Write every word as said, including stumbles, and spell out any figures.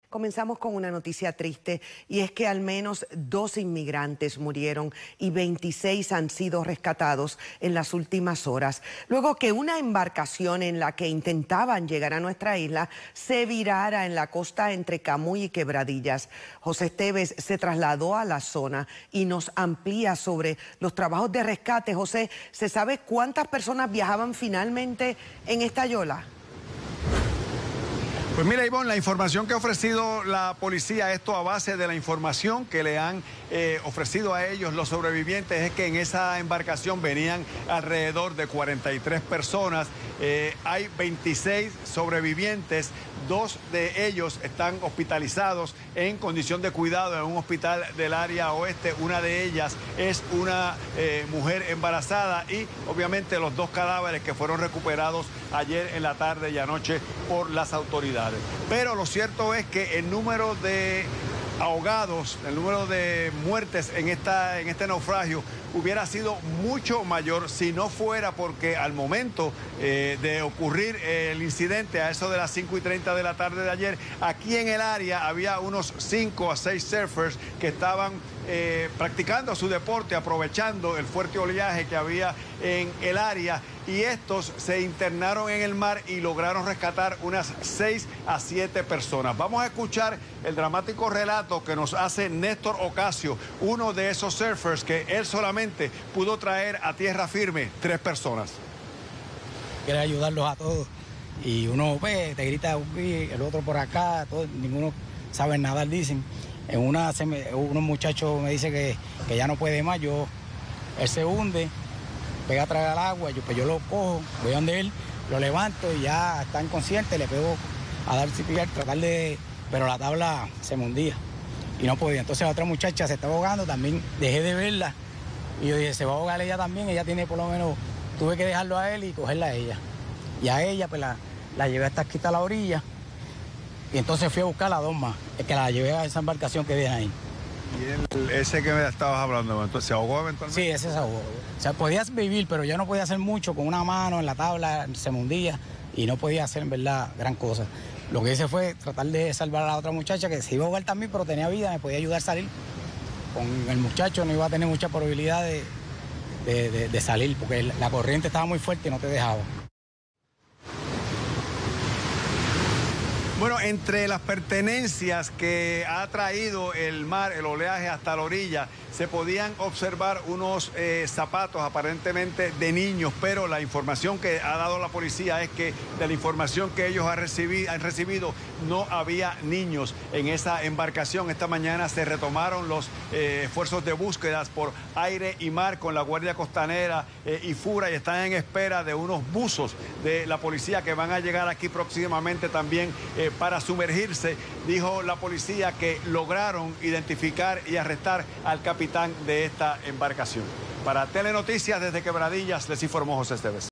Comenzamos con una noticia triste y es que al menos dos inmigrantes murieron y veintiséis han sido rescatados en las últimas horas, luego que una embarcación en la que intentaban llegar a nuestra isla se virara en la costa entre Camuy y Quebradillas. José Esteves se trasladó a la zona y nos amplía sobre los trabajos de rescate. José, ¿se sabe cuántas personas viajaban finalmente en esta yola? Pues mira, Ivonne, la información que ha ofrecido la policía, esto a base de la información que le han eh, ofrecido a ellos los sobrevivientes, es que en esa embarcación venían alrededor de cuarenta y tres personas. Eh, hay veintiséis sobrevivientes, dos de ellos están hospitalizados en condición de cuidado en un hospital del área oeste. Una de ellas es una eh, mujer embarazada y obviamente los dos cadáveres que fueron recuperados ayer en la tarde y anoche por las autoridades. Pero lo cierto es que el número de ahogados, el número de muertes en, esta, en este naufragio hubiera sido mucho mayor si no fuera porque al momento eh, de ocurrir el incidente a eso de las cinco y treinta de la tarde de ayer, aquí en el área había unos cinco a seis surfers que estaban eh, practicando su deporte, aprovechando el fuerte oleaje que había en el área, y estos se internaron en el mar y lograron rescatar unas seis a siete personas. Vamos a escuchar el dramático relato que nos hace Néstor Ocasio, uno de esos surfers que él solamente pudo traer a tierra firme tres personas. Quiere ayudarlos a todos y uno ve, te grita el otro por acá, todo, ninguno sabe nadar, dicen. En una, se me, unos muchachos me dice que, que ya no puede más, yo, él se hunde, pega atrás al agua, yo, pues yo lo cojo, voy donde él, lo levanto y ya está inconsciente, le pego a dar C P R, tratar de, pero la tabla se me hundía y no podía. Entonces la otra muchacha se estaba ahogando, también dejé de verla y yo dije, se va a ahogar ella también, ella tiene por lo menos, tuve que dejarlo a él y cogerla a ella. Y a ella pues la, la llevé hasta aquí a la orilla y entonces fui a buscar a las dos más, es que la llevé a esa embarcación que viene ahí. ¿Y el, ese que me estabas hablando, entonces se ahogó eventualmente? Sí, ese se ahogó. O sea, podías vivir, pero yo no podía hacer mucho, con una mano en la tabla, se me hundía y no podía hacer en verdad gran cosa. Lo que hice fue tratar de salvar a la otra muchacha que se iba a ahogar también, pero tenía vida, me podía ayudar a salir. Con el muchacho no iba a tener mucha probabilidad de, de, de, de salir, porque la corriente estaba muy fuerte y no te dejaba. Bueno, entre las pertenencias que ha traído el mar, el oleaje hasta la orilla, se podían observar unos eh, zapatos aparentemente de niños, pero la información que ha dado la policía es que de la información que ellos han recibido, han recibido no había niños en esa embarcación. Esta mañana se retomaron los eh, esfuerzos de búsqueda por aire y mar con la Guardia Costanera eh, y Fura, y están en espera de unos buzos de la policía que van a llegar aquí próximamente también eh, para sumergirse. Dijo la policía que lograron identificar y arrestar al capitán de esta embarcación. Para Telenoticias desde Quebradillas les informó José Esteves.